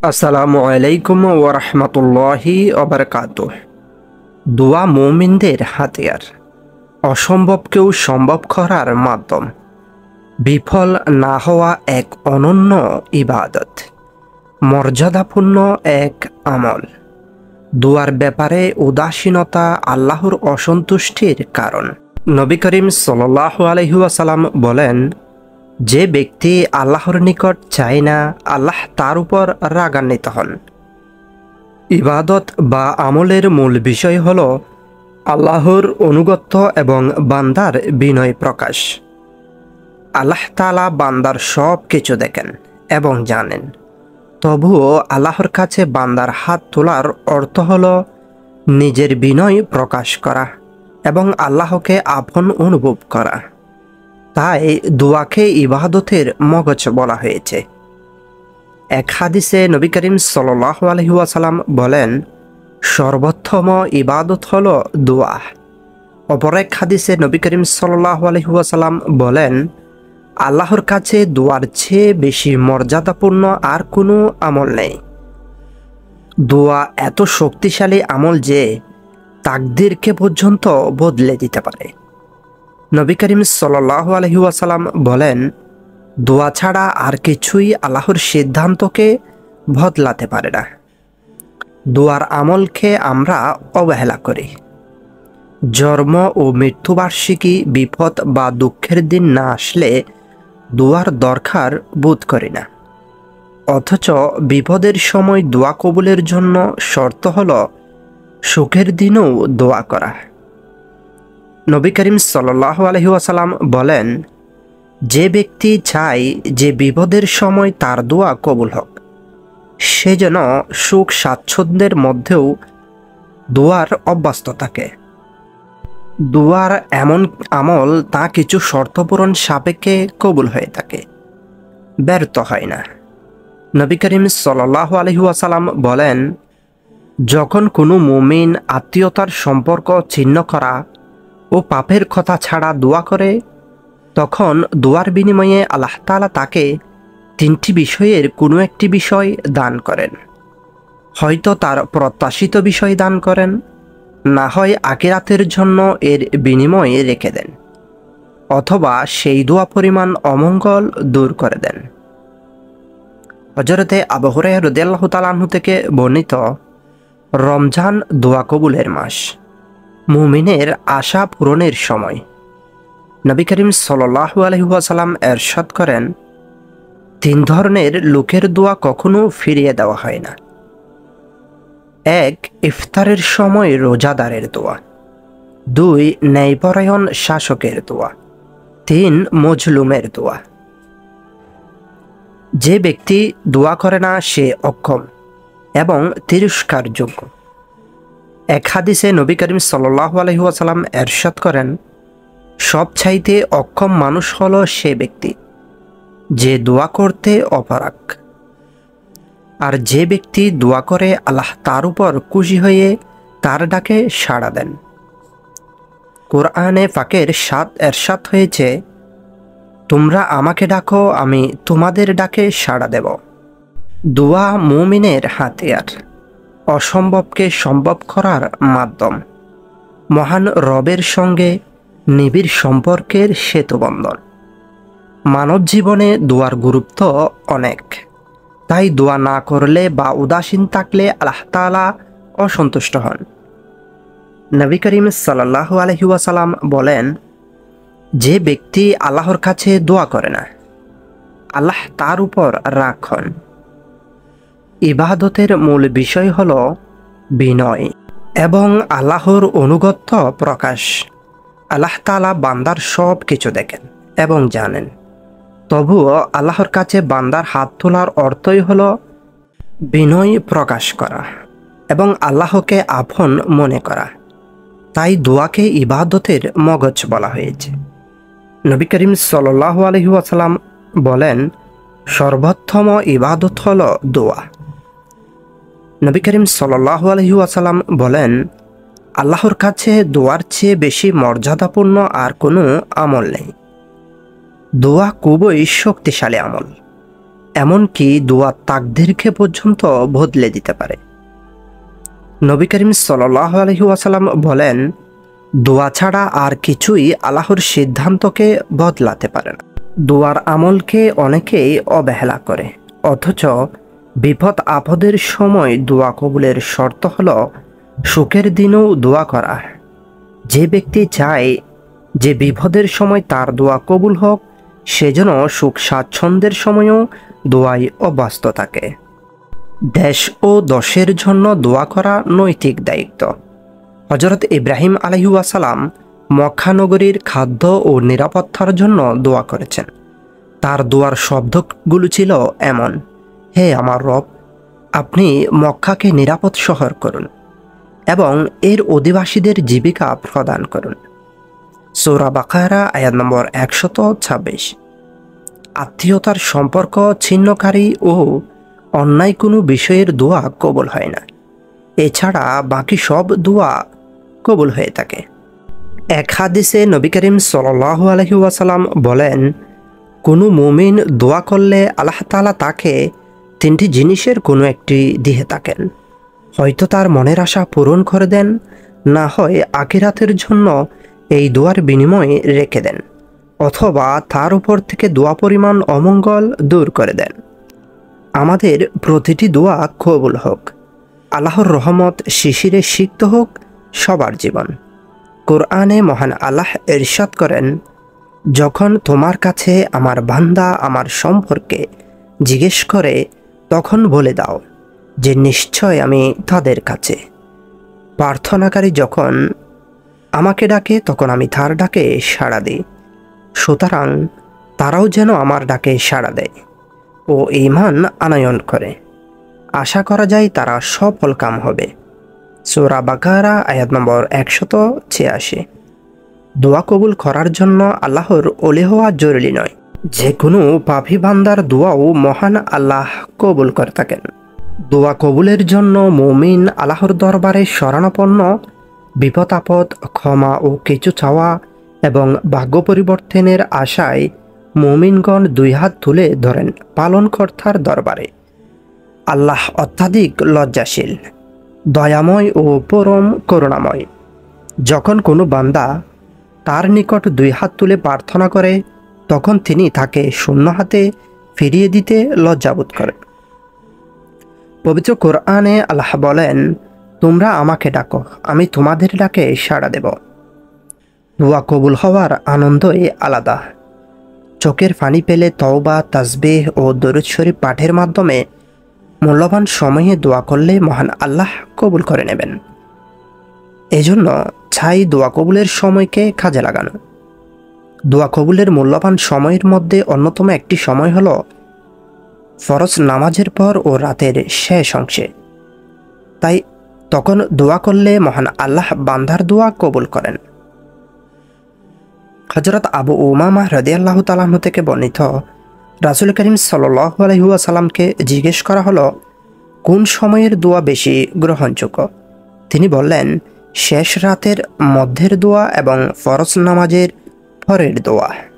আসসালামু আলাইকুম ওয়া রাহমাতুল্লাহি ওয়া বারাকাতুহু। দোয়া মুমিনদের হাতিয়ার, অসম্ভবকেও সম্ভব করার মাধ্যম, বিফল না হওয়া এক অনন্য ইবাদত, মর্যাদাপূর্ণ এক আমল। দোয়ার ব্যাপারে উদাসীনতা আল্লাহর অসন্তুষ্টির কারণ। নবী করিম সাল্লাল্লাহু আলাইহি ওয়াসাল্লাম বলেন, যে ব্যক্তি আল্লাহর নিকট চায় না, আল্লাহ তার উপর রাগান্বিত হন। ইবাদত বা আমলের মূল বিষয় হল আল্লাহর অনুগত্য এবং বান্দার বিনয় প্রকাশ। আল্লাহ তাআলা বান্দার সব কিছু দেখেন এবং জানেন, তবুও আল্লাহর কাছে বান্দার হাত তোলার অর্থ হল নিজের বিনয় প্রকাশ করা এবং আল্লাহকে আপন অনুভব করা। তাই দোয়াকে ইবাদতের মগজ বলা হয়েছে। এক হাদিসে নবী করিম সাল্লাল্লাহু আলাইহি ওয়াসাল্লাম বলেন, সর্বোত্তম ইবাদত হলো দোয়া। অপর এক হাদিসে নবী করিম সাল্লাল্লাহু আলাইহি ওয়াসাল্লাম বলেন, আল্লাহর কাছে দোয়ার চেয়ে বেশি মর্যাদাপূর্ণ আর কোনো আমল নেই। দোয়া এত শক্তিশালী আমল যে তাকদীরকে পর্যন্ত বদলে দিতে পারে। নবী করিম সাল্লাল্লাহু আলাইহি ওয়াসাল্লাম বলেন, দোয়া ছাড়া আর কিছুই আল্লাহর সিদ্ধান্তকে বদলাতে পারে না। দোয়ার আমলকে আমরা অবহেলা করি। জন্ম ও মৃত্যুবার্ষিকী, বিপদ বা দুঃখের দিন না আসলে দোয়ার দরকার বোধ করি না। অথচ বিপদের সময় দোয়া কবুলের জন্য শর্ত হল সুখের দিনেও দোয়া করা। নবী করিম সাল্লাল্লাহু আলাইহি ওয়াসাল্লাম বলেন, যে ব্যক্তি চায় যে বিপদের সময় তার দোয়া কবুল হোক, সে যেন সুখ স্বাচ্ছন্দ্যের মধ্যেও দোয়ার অভ্যস্ত থাকে। দোয়ার এমন আমল তা কিছু শর্ত পূরণ সাপেক্ষে কবুল হয়ে থাকে, ব্যর্থ হয় না। নবী করিম সাল্লাল্লাহু আলাইহি ওয়াসাল্লাম বলেন, যখন কোনো মুমিন আত্মীয়তার সম্পর্ক ছিন্ন করা ও পাপের কথা ছাড়া দোয়া করে, তখন দোয়ার বিনিময়ে আল্লাহ তাআলা তাকে তিনটি বিষয়ের কোনো একটি বিষয় দান করেন। হয়তো তার প্রত্যাশিত বিষয় দান করেন, না হয় আখিরাতের জন্য এর বিনিময়ে রেখে দেন, অথবা সেই দোয়া পরিমাণ অমঙ্গল দূর করে দেন। হযরতে আবু হুরায়রা রাদিয়াল্লাহু তাআলা আনহু থেকে বর্ণিত, রমজান দোয়া কবুলের মাস, মুমিনের আশা পূরণের সময়। নবী করিম সাল্লাল্লাহু আলাইহি ওয়াসাল্লাম ইরশাদ করেন, তিন ধরনের লোকের দোয়া কখনো ফিরিয়ে দেওয়া হয় না। এক, ইফতারের সময় রোজাদারের দোয়া। দুই, ন্যায়পরায়ণ শাসকের দোয়া। তিন, মজলুমের দোয়া। যে ব্যক্তি দোয়া করে না সে অক্ষম এবং তিরস্কারযোগ্য। এক হাদিসে নবী করিম সাল্লাল্লাহু আলাইহি ওয়াসাল্লাম ইরশাদ করেন, সবচাইতে অক্ষম মানুষ হলো সে ব্যক্তি যে দোয়া করতে অপারগ। আর যে ব্যক্তি দোয়া করে আল্লাহ তার উপর খুশি হয়ে তার ডাকে সাড়া দেন। কোরআনে পাকের ইরশাদ হয়েছে, তোমরা আমাকে ডাকো, আমি তোমাদের ডাকে সাড়া দেব। দোয়া মুমিনের হাতিয়ার, অসম্ভবকে সম্ভব করার মাধ্যম, মহান রবের সঙ্গে নিবিড় সম্পর্কের সেতুবন্ধন। মানব জীবনে দোয়ার গুরুত্ব অনেক। তাই দোয়া না করলে বা উদাসীন থাকলে আল্লাহ তাআলা অসন্তুষ্ট হন। নবী করিম সাল্লাল্লাহু আলাইহি ওয়াসাল্লাম বলেন, যে ব্যক্তি আল্লাহর কাছে দোয়া করে না, আল্লাহ তার উপর রাগ হন। ইবাদতের মূল বিষয় হল বিনয় এবং আল্লাহর অনুগত্য প্রকাশ। আল্লাহ তাআলা বান্দার সব কিছু দেখেন এবং জানেন, তবুও আল্লাহর কাছে বান্দার হাত তোলার অর্থই হল বিনয় প্রকাশ করা এবং আল্লাহকে আপন মনে করা। তাই দোয়াকে ইবাদতের মগজ বলা হয়েছে। নবী করিম সাল্লাল্লাহু আলাইহি ওয়াসাল্লাম বলেন, সর্বোত্তম ইবাদত হল দোয়া। নবী করিম সাল্লাল্লাহু আলাইহি ওয়াসাল্লাম বলেন, আল্লাহর কাছে দোয়ার চেয়ে বেশি মর্যাদাপূর্ণ আর কোনো আমল নেই। দোয়া খুবই শক্তিশালী আমল। এমনকি দোয়ার তাকদীরকে পর্যন্ত বদলে দিতে পারে। নবী করিম সাল্লাল্লাহু আলাইহি ওয়াসাল্লাম বলেন, দোয়া ছাড়া আর কিছুই আল্লাহর সিদ্ধান্তকে বদলাতে পারে না। দোয়ার আমলকে অনেকেই অবহেলা করে, অথচ বিপদ আপদের সময় দোয়া কবুলের শর্ত হল সুখের দিনেও দোয়া করা। যে ব্যক্তি চায় যে বিপদের সময় তার দোয়া কবুল হোক, সেজন্য সুখ স্বাচ্ছন্দ্যের সময়ও দোয়ায় অভ্যস্ত থাকে। দেশ ও দশের জন্য দোয়া করা নৈতিক দায়িত্ব। হযরত ইব্রাহিম আলাইহিস সালাম মক্কা নগরীর খাদ্য ও নিরাপত্তার জন্য দোয়া করেছেন। তার দোয়ার শব্দগুলো ছিল এমন: হে আমার রব, আপনি মক্কাকে নিরাপদ শহর করুন এবং এর অধিবাসীদের জীবিকা প্রদান করুন। সূরা বাকারা আয়াত নম্বর 126। আত্মীয়তার সম্পর্ক ছিন্নকারী ও অন্যায় কোনো বিষয়ের দোয়া কবুল হয় না। এছাড়া বাকি সব দোয়া কবুল হয়ে থাকে। এক হাদিসে নবী করিম সাল্লাল্লাহু আলাইহি ওয়াসাল্লাম বলেন, কোনো মুমিন দোয়া করলে আল্লাহ তাআলা তাকে তিনটি জিনিসের কোনো একটি দিয়ে থাকেন। হয়তো তার মনের আশা পূরণ করে দেন, না হয় আখিরাতের জন্য এই দোয়ার বিনিময়ে রেখে দেন, অথবা তার উপর থেকে দোয়া পরিমাণ অমঙ্গল দূর করে দেন। আমাদের প্রতিটি দোয়া কবুল হোক। আল্লাহর রহমত শিশিরে সিক্ত হোক সবার জীবন। কোরআনে মহান আল্লাহ ইরশাদ করেন, যখন তোমার কাছে আমার বান্দা আমার সম্পর্কে জিজ্ঞেস করে, তখন বলে দাও যে নিশ্চয় আমি তাদের কাছে। প্রার্থনাকারী যখন আমাকে ডাকে, তখন আমি তার ডাকে সাড়া দিই। সুতরাং তারাও যেন আমার ডাকে সাড়া দেয় ও ঈমান আনয়ন করে। আশা করা যায় তারা সফল কাম হবে। সূরা বাকারা আয়াত নম্বর 186। দোয়া কবুল করার জন্য আল্লাহর ওলি হওয়া জরুরি নয়। যে কোনো পাপী বান্দার দোয়াও মহান আল্লাহ কবুল করে থাকেন। দোয়া কবুলের জন্য মুমিন আল্লাহর দরবারে শরণাপন্ন, বিপদ আপদ, ক্ষমা ও কিছু চাওয়া এবং ভাগ্য পরিবর্তনের আশায় মুমিনগণ দুই হাত তুলে ধরেন পালনকর্তার দরবারে। আল্লাহ অত্যাধিক লজ্জাশীল, দয়াময় ও পরম করুণাময়। যখন কোনো বান্দা তার নিকট দুই হাত তুলে প্রার্থনা করে, তখন তিনি তাকে শূন্য হাতে ফিরিয়ে দিতে লজ্জাবোধ করেন। পবিত্র কোরআনে আল্লাহ বলেন, তোমরা আমাকে ডাকো, আমি তোমাদের ডাকে সাড়া দেব। দোয়া কবুল হওয়ার আনন্দই আলাদা। চোখের পানি পেলে তওবা, তাসবিহ ও দরুদ শরীফ পাঠের মাধ্যমে মূল্যবান সময়ে দোয়া করলে মহান আল্লাহ কবুল করে নেবেন। এজন্য চাই দোয়া কবুলের সময়কে কাজে লাগানো। দোয়া কবুলের মূল্যবান সময়ের মধ্যে অন্যতম একটি সময় হলো ফরজ নামাজের পর ও রাতের শেষ অংশে। তাই তখন দোয়া করলে মহান আল্লাহ বান্দার দোয়া কবুল করেন। হযরত আবু উমামা রাদিয়াল্লাহু তাআলা আনহু থেকে বর্ণিত, রাসূল করিম সাল্লাল্লাহু আলাইহি ওয়াসাল্লামকে জিজ্ঞেস করা হলো, কোন সময়ের দোয়া বেশি গ্রহণযোগ্য? তিনি বললেন, শেষ রাতের মধ্যের দোয়া এবং ফরজ নামাজের পরের দোয়া।